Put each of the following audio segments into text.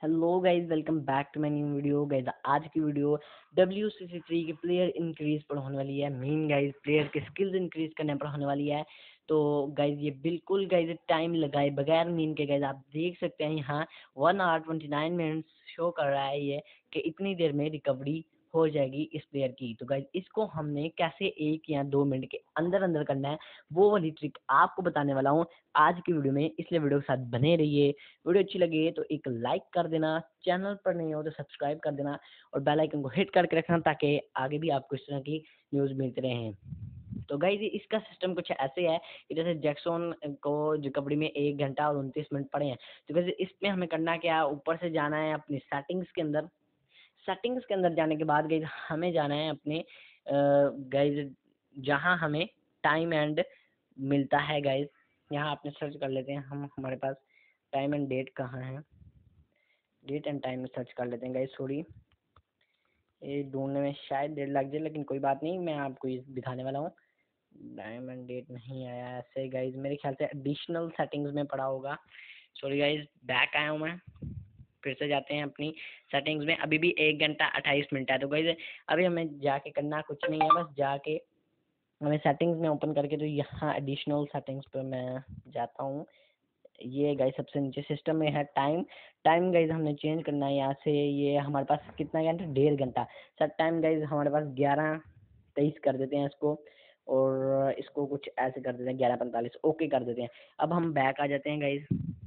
Hello guys, welcome back to my new video. Guys आज की video WCC3 के player increase पर होने वाली है। मेन गाइज प्लेयर के स्किल्स इंक्रीज करने पर होने वाली है। तो गाइज ये बिल्कुल गाइज टाइम लगाए बगैर मीन के गाइज आप देख सकते हैं यहाँ 1 आवर 29 मिनट्स शो कर रहा है ये कि इतनी देर में रिकवरी हो जाएगी इस प्लेयर की। तो गाइज इसको हमने कैसे 1 या 2 मिनट के अंदर अंदर करना है वो वाली ट्रिक आपको बताने वाला हूँ आज की वीडियो में, इसलिए वीडियो के साथ बने रहिए। वीडियो अच्छी लगी तो एक लाइक कर देना, चैनल पर नहीं हो तो सब्सक्राइब कर देना और बेल आइकन को हिट करके रखना ताकि आगे भी आपको इस तरह की न्यूज़ मिलते रहें। तो गाइज इसका सिस्टम कुछ ऐसे है कि जैसे जैक्सन को रिकवरी में 1 घंटा और 29 मिनट पड़े हैं। तो वैसे इसमें हमें करना क्या है, ऊपर से जाना है अपनी सेटिंग्स के अंदर। सेटिंग्स के अंदर जाने के बाद गाइज हमें जाना है अपने गाइज जहाँ हमें टाइम एंड मिलता है। गाइज यहाँ आपने सर्च कर लेते हैं, हम हमारे पास टाइम एंड डेट कहाँ है, डेट एंड टाइम में सर्च कर लेते हैं। गाइज सॉरी, ये ढूंढने में शायद देर लग जाए, लेकिन कोई बात नहीं, मैं आपको ये दिखाने वाला हूँ। टाइम एंड डेट नहीं आया ऐसे गाइज, मेरे ख्याल से एडिशनल सेटिंग्स में पड़ा होगा। सॉरी गाइज, बैक आया हूँ मैं, फिर से जाते हैं अपनी सेटिंग्स में। अभी भी 1 घंटा 28 मिनट है। तो गाइज अभी हमें जाके करना कुछ नहीं है, बस जाके हमें सेटिंग्स में ओपन करके, तो यहाँ एडिशनल सेटिंग्स पर मैं जाता हूँ। ये गाइस सबसे नीचे सिस्टम में है टाइम। टाइम गाइस हमने चेंज करना है यहाँ से। ये हमारे पास कितना घंटा, 1.5 घंटा। सर टाइम गाइस हमारे पास 11:23 कर देते हैं इसको, और इसको कुछ ऐसे कर देते हैं 11:45, ओके कर देते हैं। अब हम बैक आ जाते हैं गाइस।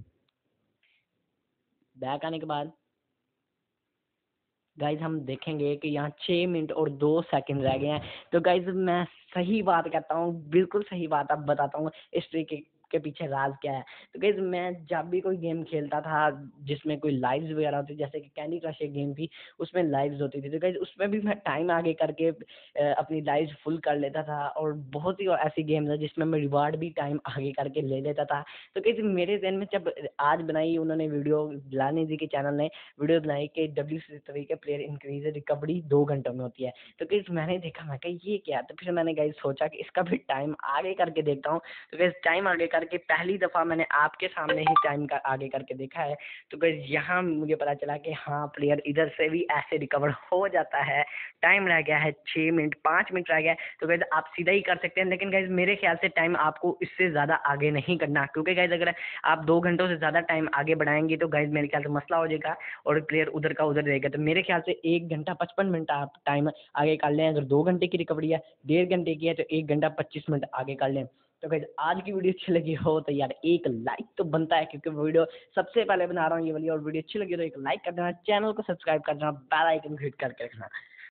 बैक आने के बाद गाइज हम देखेंगे कि यहाँ 6 मिनट और 2 सेकंड रह गए हैं। तो गाइज मैं सही बात कहता हूँ, बिल्कुल सही बात अब बताता हूँ इस ट्रिक के पीछे राज क्या है। तो गाइज मैं जब भी कोई गेम खेलता था जिसमें कोई लाइव्स वगैरह होती, जैसे कि कैंडी क्रश एक गेम थी उसमें लाइव्स होती थी, तो गाइज उसमें भी मैं टाइम आगे करके अपनी लाइव्स फुल कर लेता था। और बहुत ही ऐसी गेम्स है जिसमें मैं रिवार्ड भी टाइम आगे करके ले लेता था। तो गाइज मेरे जहन में जब आज बनाई उन्होंने वीडियो, लानी जी के चैनल ने वीडियो बनाई कि WCC3 के प्लेयर इंक्रीज रिकवरी 2 घंटों में होती है। तो गाइस मैंने देखा, मैं कहा ये क्या, तो फिर मैंने गाइस सोचा कि इसका भी टाइम आगे करके देखता हूँ। तो गाइस टाइम आगे करके पहली दफ़ा मैंने आपके सामने ही टाइम का आगे करके देखा है। तो गाइस यहाँ मुझे पता चला कि हाँ प्लेयर इधर से भी ऐसे रिकवर हो जाता है। टाइम रह गया है 6 मिनट, 5 मिनट रह गया है। तो गाइस आप सीधा ही कर सकते हैं, लेकिन गाइस मेरे ख्याल से टाइम आपको इससे ज़्यादा आगे नहीं करना, क्योंकि गाइस अगर आप 2 घंटों से ज़्यादा टाइम आगे बढ़ाएंगे तो गाइस मेरे ख्याल से मसला हो जाएगा और प्लेयर उधर का उधर रहेगा। तो मेरे ख्याल से 1 घंटा 55 मिनट आप टाइम आगे कर लें। अगर 2 घंटे की रिकवरी है, 1.5 घंटे की है, तो 1 घंटा 25 मिनट आगे कर लें। तो गाइस आज की वीडियो अच्छी लगी हो तो यार एक लाइक तो बनता है, क्योंकि वीडियो सबसे पहले बना रहा हूँ ये वाली। और वीडियो अच्छी लगी तो एक लाइक कर देना, चैनल को सब्सक्राइब कर देना, बेल आइकन को हिट करके रखना।